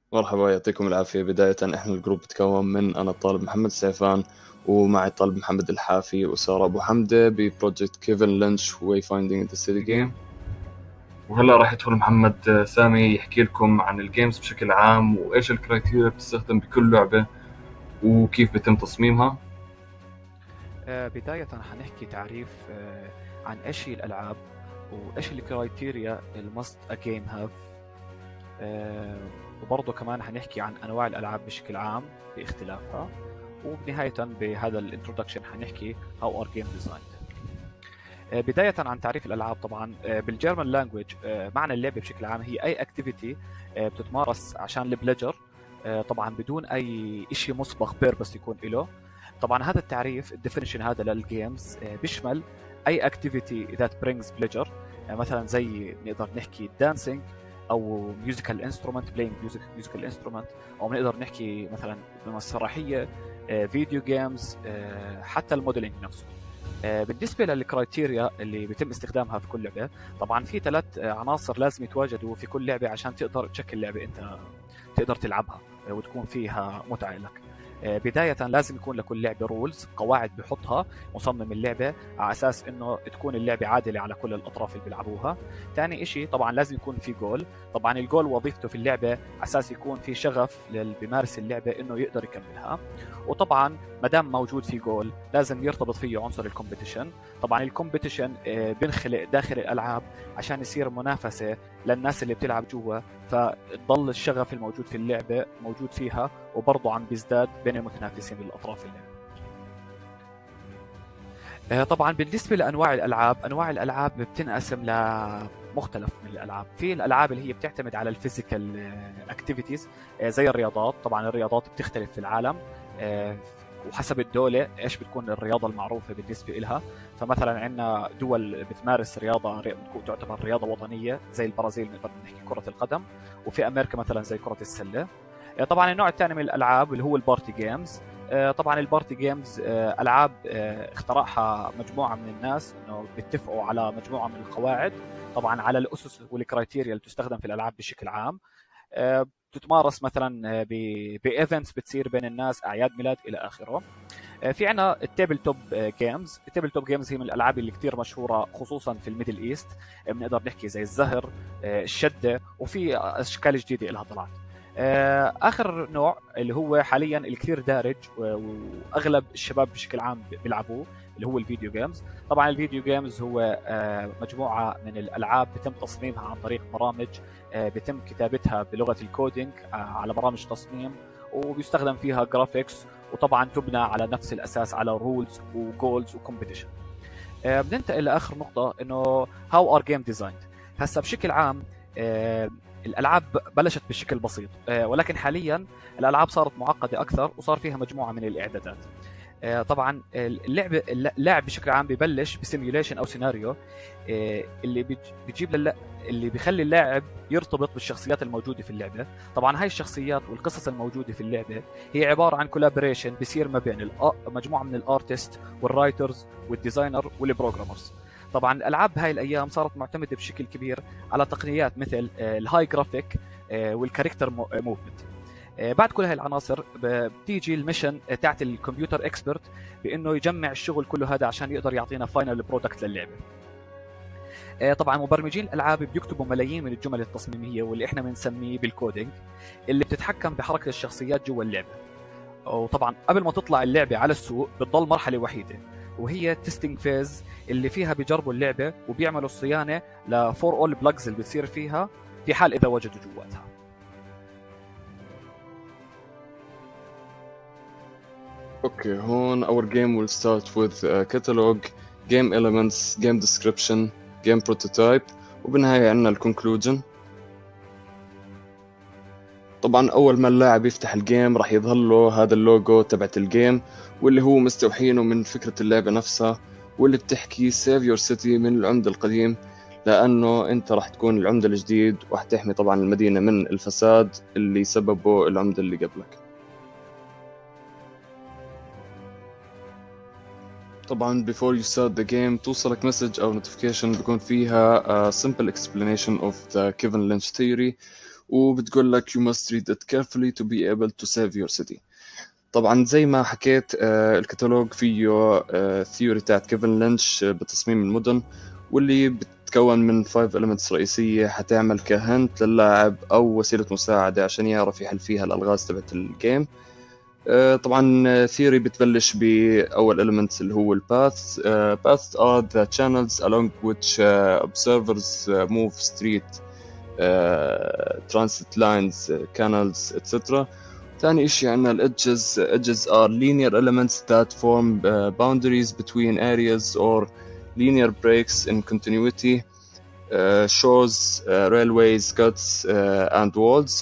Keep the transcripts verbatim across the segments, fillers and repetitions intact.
مرحبا، يعطيكم العافية. بداية احنا الجروب بتكون من أنا الطالب محمد سيفان، ومعي الطالب محمد الحافي وسارة أبو حمدة ببروجكت كيفن لينش واي فايندينج ذا سيتي جيم. وهلا راح يدخل محمد سامي يحكي لكم عن الجيمز بشكل عام وإيش الكرايتيريا بتستخدم بكل لعبة وكيف بيتم تصميمها. آه، بداية حنحكي تعريف آه، عن ايش هي الألعاب وايش الكرايتيريا المست a game have. آه، وبرضه كمان حنحكي عن أنواع الألعاب بشكل عام باختلافها. وبنهاية بهذا الانترودكشن حنحكي how are game designed. آه، بداية عن تعريف الألعاب، طبعا آه، بالجيرمان لانجويج معنى اللعبة بشكل عام هي أي اكتيفيتي بتتمارس عشان البليجر، طبعا بدون أي شيء مسبق بيربس يكون له. طبعا هذا التعريف الديفينيشن هذا للجيمز بيشمل اي اكتيفيتي ذات برينجز بليجر، مثلا زي نقدر نحكي دانسينج او ميوزيكال انسترومنت بلاينج ميوزيكال انسترومنت، او بنقدر نحكي مثلا مسرحيه، فيديو جيمز، حتى الموديلينج نفسه. آه، بالنسبه للكرايتيريا اللي بيتم استخدامها في كل لعبه، طبعا في ثلاث عناصر لازم يتواجدوا في كل لعبه عشان تقدر تشكل لعبه انت تقدر تلعبها آه، وتكون فيها متعه لك. آه، بداية لازم يكون لكل لعبة رولز، قواعد بحطها مصمم اللعبة على أساس إنه تكون اللعبة عادلة على كل الأطراف اللي بيلعبوها. ثاني إشي طبعا لازم يكون في جول. طبعا الجول وظيفته في اللعبة على أساس يكون في شغف للي بيمارس اللعبة إنه يقدر يكملها. وطبعا ما دام موجود في جول لازم يرتبط فيه عنصر الكومبيتيشن. طبعا الكومبيتيشن آه، بينخلق داخل الألعاب عشان يصير منافسة للناس اللي بتلعب جوا، فتضل الشغف الموجود في اللعبة موجود فيها، وبرضه عم بيزداد بين المتنافسين بالاطراف اللعبة. آه، طبعا بالنسبه لانواع الالعاب، انواع الالعاب بتنقسم لمختلف من الالعاب. في الالعاب اللي هي بتعتمد على الفيزيكال اكتيفيتيز زي الرياضات. طبعا الرياضات بتختلف في العالم آه، وحسب الدولة ايش بتكون الرياضة المعروفة بالنسبة إلها. فمثلا عندنا دول بتمارس رياضة بتكون تعتبر رياضة وطنية زي البرازيل نقدر نحكي كرة القدم، وفي أمريكا مثلا زي كرة السلة. آه، طبعا النوع الثاني من الألعاب اللي هو البارتي جيمز. آه، طبعا البارتي جيمز آه، العاب آه، اخترعها مجموعه من الناس انه بيتفقوا على مجموعه من القواعد، طبعا على الاسس والكرايتيريا اللي تستخدم في الالعاب بشكل عام. آه، بتتمارس مثلا بايفنتس بتصير بين الناس، اعياد ميلاد الى اخره. آه، في عنا التيبل توب جيمز. التيبل توب جيمز هي من الالعاب اللي كثير مشهوره خصوصا في الميدل ايست. آه، بنقدر نحكي زي الزهر، آه، الشده، وفي اشكال جديده لها طلعت. آه، اخر نوع اللي هو حاليا الكثير دارج واغلب الشباب بشكل عام بيلعبوه اللي هو الفيديو جيمز. طبعا الفيديو جيمز هو آه، مجموعه من الالعاب بتم تصميمها عن طريق برامج آه، بيتم كتابتها بلغه الكودينج آه، على برامج تصميم، وبيستخدم فيها جرافيكس، وطبعا تبنى على نفس الاساس على رولز وجولز وكومبيتيشن. بننتقل لاخر نقطه انه هاو ار جيم ديزايند. هسه بشكل عام آه، الالعاب بلشت بشكل بسيط، آه، ولكن حاليا الالعاب صارت معقده اكثر وصار فيها مجموعه من الاعدادات. آه، طبعا اللعب اللاعب بشكل عام ببلش بسيميوليشن او سيناريو آه، اللي بيج- بيجيب لل... اللي بيخلي اللاعب يرتبط بالشخصيات الموجوده في اللعبه. طبعا هاي الشخصيات والقصص الموجوده في اللعبه هي عباره عن كولابوريشن بيصير ما بين الأ... مجموعه من الارتست والرايترز والديزاينر والبروجرامرز. طبعا الالعاب هاي الايام صارت معتمده بشكل كبير على تقنيات مثل آه، الهاي جرافيك آه، والكاركتر موفمنت. آه، بعد كل هاي العناصر ب- بتيجي الميشن تاعت الكمبيوتر اكسبرت بانه يجمع الشغل كله هذا عشان يقدر يعطينا فاينل برودكت للعبه. آه، طبعا مبرمجين الالعاب بيكتبوا ملايين من الجمل التصميميه واللي احنا بنسميه بالكودينج، اللي بتتحكم بحركه الشخصيات جوا اللعبه. وطبعا قبل ما تطلع اللعبه على السوق بتضل مرحله وحيده، وهي التستنج فيز، اللي فيها بيجربوا اللعبه وبيعملوا الصيانه لفور اول بلاجز اللي بتصير فيها في حال اذا وجدوا جواتها. Okay, هون our game will start with uh, catalog, game elements, game description, game prototype، وبالنهاية عندنا الكونكلوجن. طبعا أول ما اللاعب يفتح الجيم راح يظهر له هذا اللوجو تبعت الجيم، واللي هو مستوحينه من فكرة اللعبة نفسها، واللي بتحكي save your city من العمد القديم، لأنه أنت راح تكون العمدة الجديد وراح تحمي طبعا المدينة من الفساد اللي سببه العمدة اللي قبلك. طبعا before you start the game توصلك مسج أو notification بيكون فيها a simple explanation of the Kevin Lynch theory، وبتقول لك you must read it carefully to be able to save your city. طبعا زي ما حكيت الكتالوج فيه ثيوري تاعت كيفن لينش بتصميم المدن، واللي بتتكون من فايف elements رئيسية حتعمل كهنت للاعب أو وسيلة مساعدة عشان يعرف يحل فيها الألغاز تبعت الجيم. طبعا ثيوري بتبلش بأول elements اللي هو الباث. paths are the channels along which observers move, street, transit lines, canals, et cetera. ثاني إشي عنا ال edges. edges are linear elements that form uh, boundaries between areas or linear breaks in continuity, uh, shores, uh, railways, guts, uh, and walls.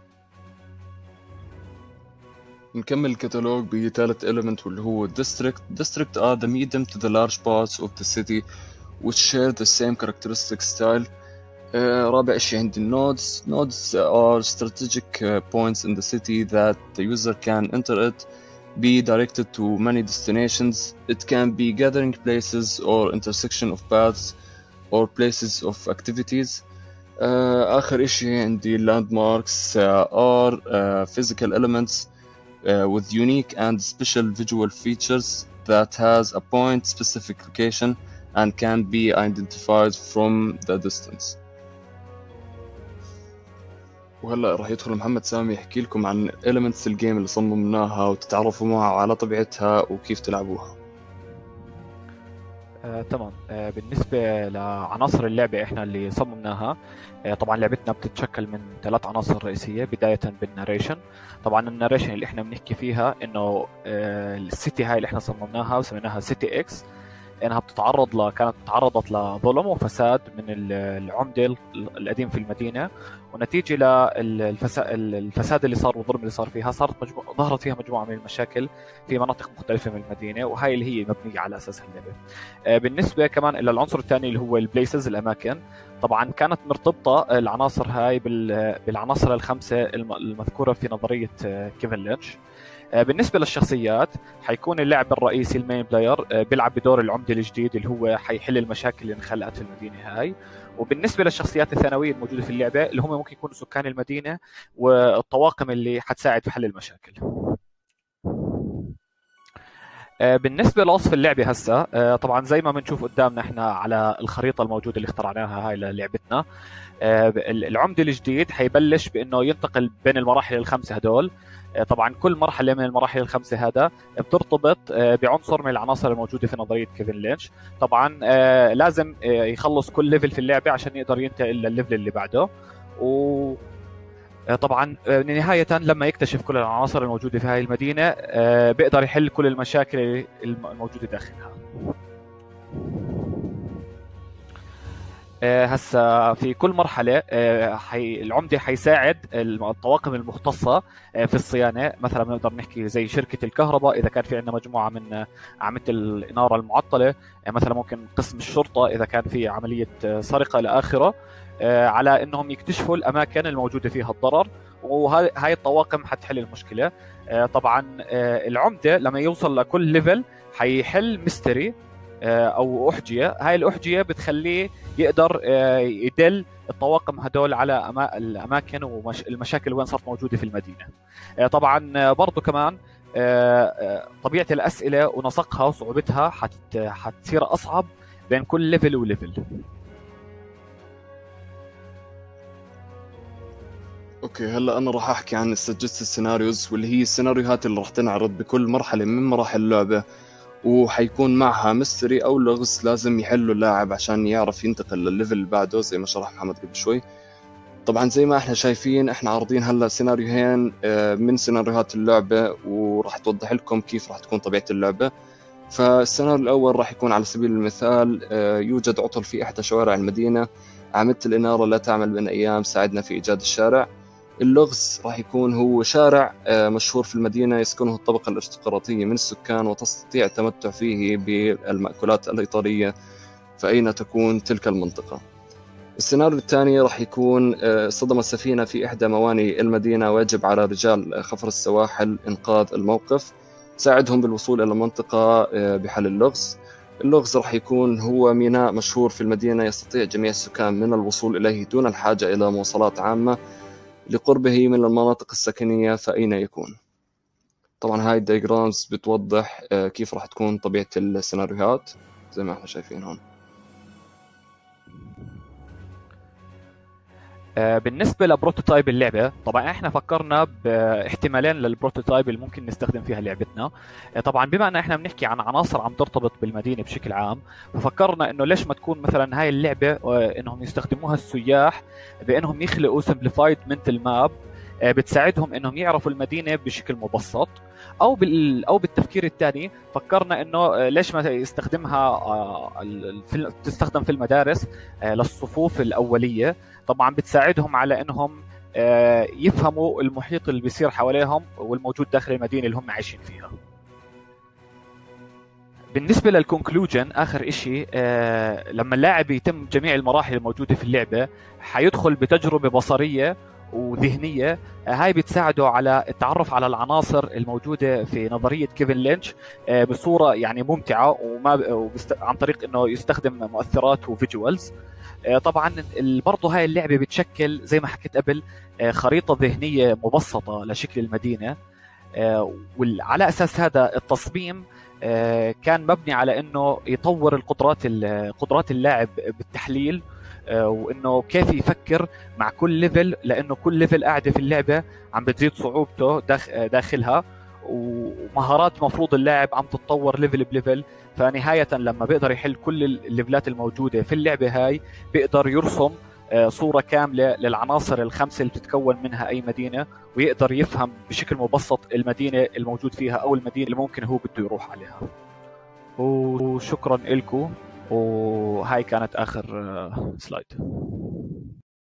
نكمل الكتالوج بثالث element واللي هو district. district are the medium to the large parts of the city which share the same characteristic style. Uh, رابع إشي عندي nodes. nodes are strategic uh, points in the city that the user can enter it, be directed to many destinations. It can be gathering places or intersection of paths or places of activities. uh, آخر إشي عندي landmarks uh, are uh, physical elements uh, with unique and special visual features that has a point specific location and can be identified from the distance. وهلا راح يدخل محمد سامي يحكي لكم عن elements الجيم اللي صممناها وتتعرفوا معها على طبيعتها وكيف تلعبوها. آه، تمام. آه، بالنسبة لعناصر اللعبة احنا اللي صممناها، آه، طبعا لعبتنا بتتشكل من ثلاث عناصر رئيسية. بداية بالناريشن. طبعا الناريشن اللي احنا بنحكي فيها انه آه، السيتي هاي اللي احنا صممناها وسميناها سيتي اكس، انها بتتعرض ل كانت تعرضت لظلم وفساد من العمده القديم في المدينه، ونتيجه للفساد اللي صار والظلم اللي صار فيها صارت مجموعة ظهرت فيها مجموعه من المشاكل في مناطق مختلفه من المدينه، وهي اللي هي مبنيه على اساسها اللعبه. بالنسبه كمان الى العنصر الثاني اللي هو البليسز، الاماكن. طبعا كانت مرتبطه العناصر هاي بالعناصر الخمسه المذكوره في نظريه كيفن لينش. بالنسبة للشخصيات، حيكون اللاعب الرئيسي المين بلاير بيلعب بدور العمدة الجديد اللي هو حيحل المشاكل اللي انخلقت في المدينة هاي. وبالنسبة للشخصيات الثانوية الموجودة في اللعبة اللي هم ممكن يكونوا سكان المدينة والطواقم اللي حتساعد في حل المشاكل. بالنسبة لوصف اللعبة هسه، طبعا زي ما بنشوف قدامنا احنا على الخريطة الموجودة اللي اخترعناها هاي للعبتنا، العمدة الجديد حيبلش بانه ينتقل بين المراحل الخمسة هدول. طبعا كل مرحله من المراحل الخمسه هذا بترتبط بعنصر من العناصر الموجوده في نظريه كيفن لينش. طبعا لازم يخلص كل ليفل في اللعبه عشان يقدر ينتقل للليفل اللي بعده. و طبعا نهايه لما يكتشف كل العناصر الموجوده في هذه المدينه بيقدر يحل كل المشاكل الموجوده داخلها. هسا في كل مرحلة حي... العمدة حيساعد الطواقم المختصة في الصيانة. مثلا بنقدر نحكي زي شركة الكهرباء إذا كان في عندنا مجموعة من أعمدة الإنارة المعطلة، مثلا ممكن قسم الشرطة إذا كان في عملية سرقة إلى آخره، على إنهم يكتشفوا الأماكن الموجودة فيها الضرر، وهاي الطواقم حتحل المشكلة. طبعا العمدة لما يوصل لكل ليفل حيحل ميستري او احجيه. هاي الاحجيه بتخليه يقدر يدل الطواقم هدول على الاماكن والمشاكل وين صارت موجوده في المدينه. طبعا برضو كمان طبيعه الاسئله ونسقها وصعوبتها حت حتصير اصعب بين كل ليفل وليفل. اوكي، هلا انا راح احكي عن السجست السيناريوز، واللي هي السيناريوهات اللي راح تنعرض بكل مرحله من مراحل اللعبه، وحيكون معها ميستري او لغز لازم يحله اللاعب عشان يعرف ينتقل للليفل اللي بعده زي ما شرح محمد قبل شوي. طبعا زي ما احنا شايفين احنا عارضين هلا سيناريوهين من سيناريوهات اللعبه، وراح توضح لكم كيف راح تكون طبيعه اللعبه. فالسيناريو الاول راح يكون على سبيل المثال يوجد عطل في احدى شوارع المدينه، اعمده الاناره لا تعمل من ايام، ساعدنا في ايجاد الشارع. اللغز راح يكون هو شارع مشهور في المدينة يسكنه الطبقة الارستقراطية من السكان وتستطيع التمتع فيه بالمأكولات الإيطالية، فأين تكون تلك المنطقة؟ السيناريو الثاني راح يكون صدمت سفينة في إحدى موانئ المدينة ويجب على رجال خفر السواحل إنقاذ الموقف، ساعدهم بالوصول إلى المنطقة بحل اللغز. اللغز راح يكون هو ميناء مشهور في المدينة يستطيع جميع السكان من الوصول إليه دون الحاجة إلى مواصلات عامة، لقربه من المناطق السكنية فأين يكون. طبعا هاي الدياجرامز بتوضح كيف راح تكون طبيعة السيناريوهات زي ما احنا شايفين هون. بالنسبة لبروتوتايب اللعبة، طبعا احنا فكرنا باحتمالين للبروتوتايب اللي ممكن نستخدم فيها لعبتنا. طبعا بما ان احنا بنحكي عن عناصر عم ترتبط بالمدينة بشكل عام، ففكرنا انه ليش ما تكون مثلا هاي اللعبة انهم يستخدموها السياح بانهم يخلقوا simplified mental map بتساعدهم انهم يعرفوا المدينة بشكل مبسط، او بال او بالتفكير الثاني فكرنا انه ليش ما يستخدمها تستخدم في المدارس للصفوف الاوليه. طبعا بتساعدهم على انهم يفهموا المحيط اللي بيصير حواليهم والموجود داخل المدينه اللي هم عايشين فيها. بالنسبة للكونكلوجن، آخر إشي آه لما اللاعب يتم جميع المراحل الموجودة في اللعبة حيدخل بتجربة بصرية وذهنية. آه هاي بتساعده على التعرف على العناصر الموجودة في نظرية كيفن لينش آه بصورة يعني ممتعة، وما وبست... عن طريق إنه يستخدم مؤثرات وفيجوالز. آه طبعا برضه هاي اللعبة بتشكل زي ما حكيت قبل آه خريطة ذهنية مبسطة لشكل المدينة، آه وعلى أساس هذا التصميم كان مبني على انه يطور القدرات قدرات اللاعب بالتحليل، وانه كيف يفكر مع كل ليفل، لانه كل ليفل قاعده في اللعبه عم بتزيد صعوبته داخلها، ومهارات مفروض اللاعب عم تتطور ليفل بليفل. فنهايه لما بيقدر يحل كل الليفلات الموجوده في اللعبه هاي بيقدر يرسم صورة كاملة للعناصر الخمسة اللي بتتكون منها أي مدينة، ويقدر يفهم بشكل مبسط المدينة الموجود فيها أو المدينة اللي ممكن هو بده يروح عليها. وشكرا لكم، وهاي كانت آخر سلايد.